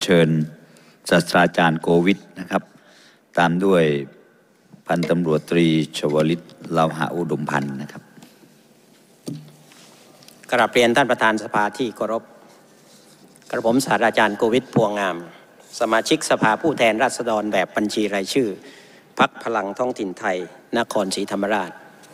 เชิญศาสตราจารย์โกวิทนะครับตามด้วยพันตำรวจตรีชวลิตลาวหะอุดมพันธ์นะครับกราบเรียนท่านประธานสภาที่เคารพกระผมศาสตราจารย์โกวิทพวงงามสมาชิกสภาผู้แทนราษฎรแบบบัญชีรายชื่อพรรคพลังท้องถิ่นไทยนครศรีธรรมราช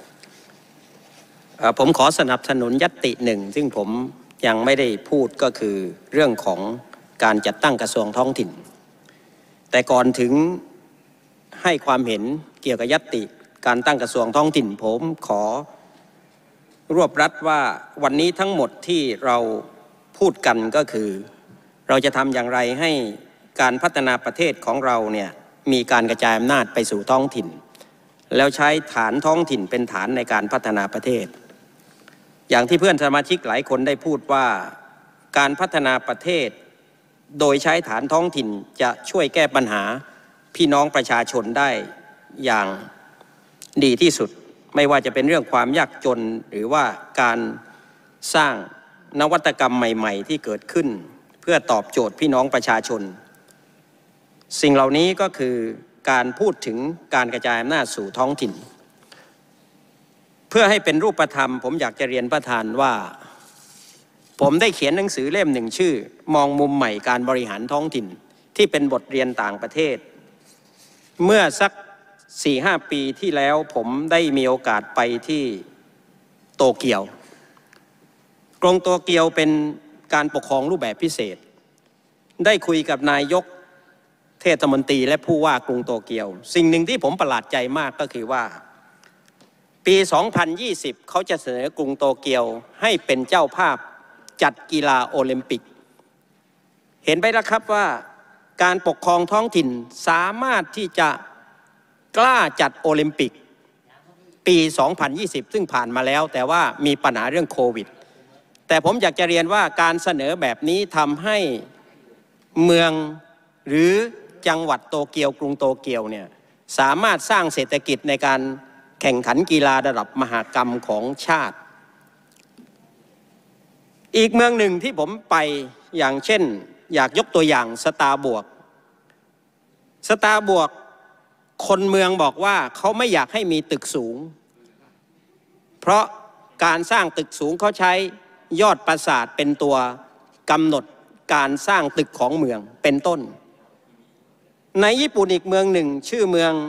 ผมขอสนับสนุนญัตติหนึ่งซึ่งผมยังไม่ได้พูดก็คือเรื่องของการจัดตั้งกระทรวงท้องถิ่นแต่ก่อนถึงให้ความเห็นเกี่ยวกับญัตติการตั้งกระทรวงท้องถิ่นผมขอรวบรัดว่าวันนี้ทั้งหมดที่เราพูดกันก็คือเราจะทำอย่างไรให้การพัฒนาประเทศของเราเนี่ยมีการกระจายอำนาจไปสู่ท้องถิ่นแล้วใช้ฐานท้องถิ่นเป็นฐานในการพัฒนาประเทศอย่างที่เพื่อนสมาชิกหลายคนได้พูดว่าการพัฒนาประเทศโดยใช้ฐานท้องถิ่นจะช่วยแก้ปัญหาพี่น้องประชาชนได้อย่างดีที่สุดไม่ว่าจะเป็นเรื่องความยากจนหรือว่าการสร้างนวัตกรรมใหม่ๆที่เกิดขึ้นเพื่อตอบโจทย์พี่น้องประชาชนสิ่งเหล่านี้ก็คือการพูดถึงการกระจายอำนาจสู่ท้องถิ่นเพื่อให้เป็นรูปธรรมผมอยากจะเรียนประธานว่าผมได้เขียนหนังสือเล่มหนึ่งชื่อมองมุมใหม่การบริหารท้องถิ่นที่เป็นบทเรียนต่างประเทศเมื่อสัก 4-5 ปีที่แล้วผมได้มีโอกาสไปที่โตเกียวกรุงโตเกียวเป็นการปกครองรูปแบบพิเศษได้คุยกับนายกเทศมนตรีและผู้ว่ากรุงโตเกียวสิ่งหนึ่งที่ผมประหลาดใจมากก็คือว่าปี 2020 เขาจะเสนอกรุงโตเกียวให้เป็นเจ้าภาพจัดกีฬาโอลิมปิกเห็นไหมล่ะครับว่าการปกครองท้องถิ่นสามารถที่จะกล้าจัดโอลิมปิกปี 2020 ซึ่งผ่านมาแล้วแต่ว่ามีปัญหาเรื่องโควิดแต่ผมอยากจะเรียนว่าการเสนอแบบนี้ทำให้เมืองหรือจังหวัดโตเกียวกรุงโตเกียวเนี่ยสามารถสร้างเศรษฐกิจในการแข่งขันกีฬาระดับมหกรรมของชาติอีกเมืองหนึ่งที่ผมไปอย่างเช่นอยากยกตัวอย่างสตาร์บวกคนเมืองบอกว่าเขาไม่อยากให้มีตึกสูงเพราะการสร้างตึกสูงเขาใช้ยอดปราสาทเป็นตัวกำหนดการสร้างตึกของเมืองเป็นต้นในญี่ปุ่นอีกเมืองหนึ่งชื่อเมือง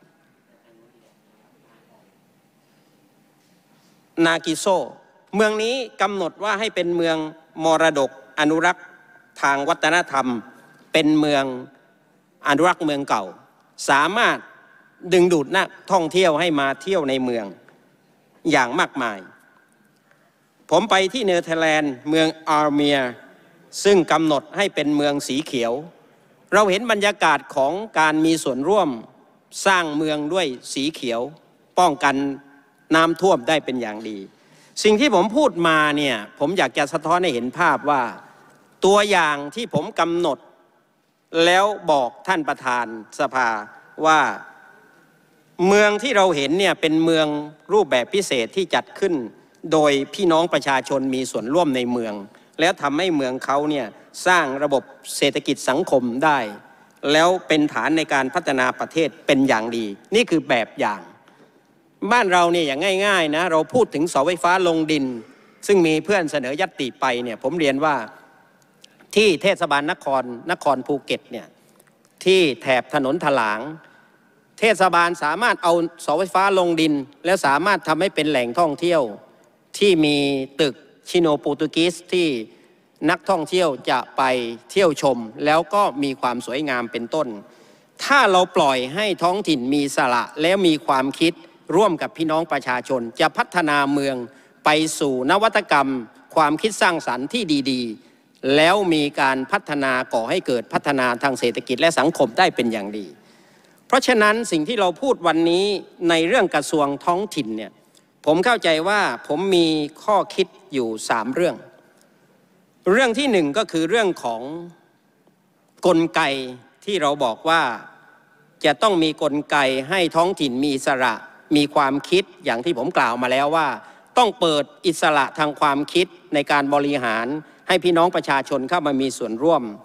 นากิโซเมืองนี้กำหนดว่าให้เป็นเมืองมรดกอนุรักษ์ทางวัฒนธรรมเป็นเมืองอนุรักษ์เมืองเก่าสามารถดึงดูดนักท่องเที่ยวให้มาเที่ยวในเมืองอย่างมากมายผมไปที่เนเธอร์แลนด์เมืองอาร์เมียซึ่งกำหนดให้เป็นเมืองสีเขียวเราเห็นบรรยากาศของการมีส่วนร่วมสร้างเมืองด้วยสีเขียวป้องกันน้ำท่วมได้เป็นอย่างดีสิ่งที่ผมพูดมาเนี่ยผมอยากจะสะท้อนให้เห็นภาพว่าตัวอย่างที่ผมกำหนดแล้วบอกท่านประธานสภาว่าเมืองที่เราเห็นเนี่ยเป็นเมืองรูปแบบพิเศษที่จัดขึ้นโดยพี่น้องประชาชนมีส่วนร่วมในเมืองแล้วทำให้เมืองเขาเนี่ยสร้างระบบเศรษฐกิจสังคมได้แล้วเป็นฐานในการพัฒนาประเทศเป็นอย่างดีนี่คือแบบอย่างบ้านเราเนี่ยอย่างง่ายๆนะเราพูดถึงเสาไฟฟ้าลงดินซึ่งมีเพื่อนเสนอญัตติไปเนี่ยผมเรียนว่าที่เทศบาลนครภูเก็ตเนี่ยที่แถบถนนถลางเทศบาลสามารถเอาเสาไฟฟ้าลงดินแล้วสามารถทำให้เป็นแหล่งท่องเที่ยวที่มีตึกชิโนโปรตุกีสที่นักท่องเที่ยวจะไปเที่ยวชมแล้วก็มีความสวยงามเป็นต้นถ้าเราปล่อยให้ท้องถิ่นมีอิสระแล้วมีความคิดร่วมกับพี่น้องประชาชนจะพัฒนาเมืองไปสู่นวัตกรรมความคิดสร้างสรรค์ที่ดีๆแล้วมีการพัฒนาก่อให้เกิดพัฒนาทางเศรษฐกิจและสังคมได้เป็นอย่างดีเพราะฉะนั้นสิ่งที่เราพูดวันนี้ในเรื่องกระทรวงท้องถิ่นเนี่ยผมเข้าใจว่าผมมีข้อคิดอยู่3เรื่องที่1ก็คือเรื่องของกลไกที่เราบอกว่าจะต้องมีกลไกให้ท้องถิ่นมีอิสระมีความคิดอย่างที่ผมกล่าวมาแล้วว่าต้องเปิดอิสระทางความคิดในการบริหารให้พี่น้องประชาชนเข้ามามีส่วนร่วม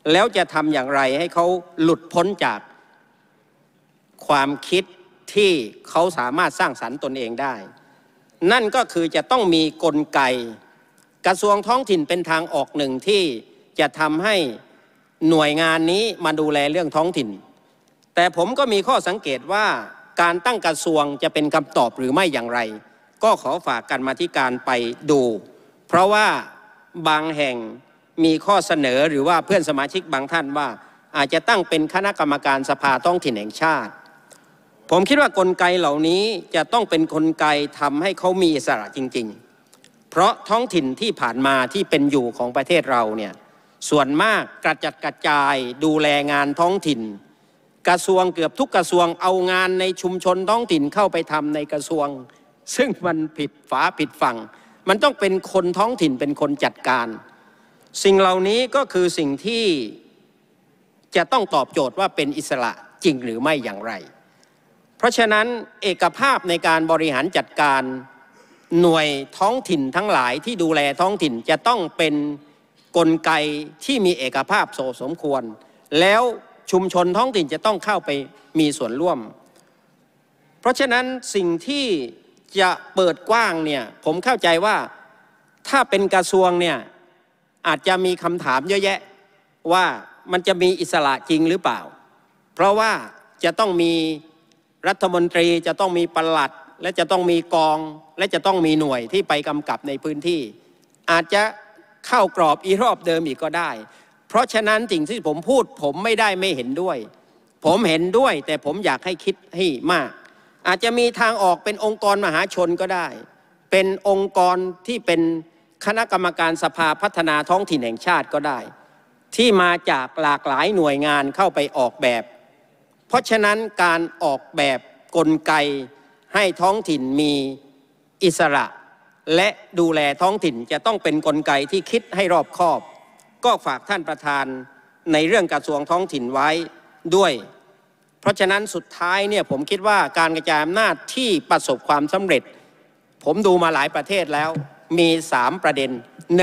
แล้วจะทำอย่างไรให้เขาหลุดพ้นจากความคิดที่เขาสามารถสร้างสรรค์ตนเองได้นั่นก็คือจะต้องมีกลไกกระทรวงท้องถิ่นเป็นทางออกหนึ่งที่จะทำให้หน่วยงานนี้มาดูแลเรื่องท้องถิ่นแต่ผมก็มีข้อสังเกตว่าการตั้งกระทรวงจะเป็นคำตอบหรือไม่อย่างไรก็ขอฝากกันมาธิการไปดูเพราะว่าบางแห่งมีข้อเสนอหรือว่าเพื่อนสมาชิกบางท่านว่าอาจจะตั้งเป็นคณะกรรมการสภาท้องถิ่นแห่งชาติผมคิดว่ากลไกเหล่านี้จะต้องเป็นกลไกทำให้เขามีอิสระจริงๆเพราะท้องถิ่นที่ผ่านมาที่เป็นอยู่ของประเทศเราเนี่ยส่วนมากกระจัดกระจายดูแลงานท้องถิ่นกระทรวงเกือบทุกกระทรวงเอางานในชุมชนท้องถิ่นเข้าไปทำในกระทรวงซึ่งมันผิดฝาผิดฝั่งมันต้องเป็นคนท้องถิ่นเป็นคนจัดการสิ่งเหล่านี้ก็คือสิ่งที่จะต้องตอบโจทย์ว่าเป็นอิสระจริงหรือไม่อย่างไรเพราะฉะนั้นเอกภาพในการบริหารจัดการหน่วยท้องถิ่นทั้งหลายที่ดูแลท้องถิ่นจะต้องเป็นกลไกที่มีเอกภาพสมควรแล้วชุมชนท้องถิ่นจะต้องเข้าไปมีส่วนร่วมเพราะฉะนั้นสิ่งที่จะเปิดกว้างเนี่ยผมเข้าใจว่าถ้าเป็นกระทรวงเนี่ยอาจจะมีคำถามเยอะแยะว่ามันจะมีอิสระจริงหรือเปล่าเพราะว่าจะต้องมีรัฐมนตรีจะต้องมีปลัดและจะต้องมีกองและจะต้องมีหน่วยที่ไปกำกับในพื้นที่อาจจะเข้ากรอบอีรอบเดิมอีกก็ได้เพราะฉะนั้นสิ่งที่ผมพูดผมไม่ได้ไม่เห็นด้วยผมเห็นด้วยแต่ผมอยากให้คิดให้มากอาจจะมีทางออกเป็นองค์กรมหาชนก็ได้เป็นองค์กรที่เป็นคณะกรรมการสภาพัฒนาท้องถิ่นแห่งชาติก็ได้ที่มาจากหลากหลายหน่วยงานเข้าไปออกแบบเพราะฉะนั้นการออกแบบกลไกให้ท้องถิ่นมีอิสระและดูแลท้องถิ่นจะต้องเป็นกลไกที่คิดให้รอบคอบก็ฝากท่านประธานในเรื่องกระทรวงท้องถิ่นไว้ด้วยเพราะฉะนั้นสุดท้ายเนี่ยผมคิดว่าการกระจายอำนาจที่ประสบความสำเร็จผมดูมาหลายประเทศแล้วมี3ประเด็น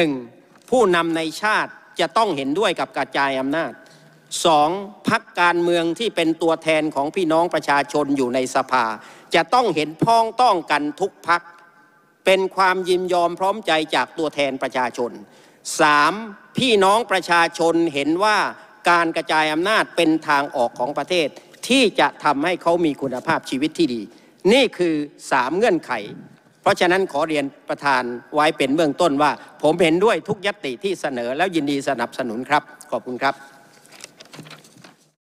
1. ผู้นำในชาติจะต้องเห็นด้วยกับกระจายอำนาจ 2. พรรคการเมืองที่เป็นตัวแทนของพี่น้องประชาชนอยู่ในสภาจะต้องเห็นพ้องต้องกันทุกพรรคเป็นความยินยอมพร้อมใจจากตัวแทนประชาชน 3. พี่น้องประชาชนเห็นว่าการกระจายอำนาจเป็นทางออกของประเทศที่จะทำให้เขามีคุณภาพชีวิตที่ดีนี่คือ3เงื่อนไขเพราะฉะนั้นขอเรียนประธานไว้เป็นเบื้องต้นว่าผมเห็นด้วยทุกญัตติที่เสนอแล้วยินดีสนับสนุนครับขอบคุณครับ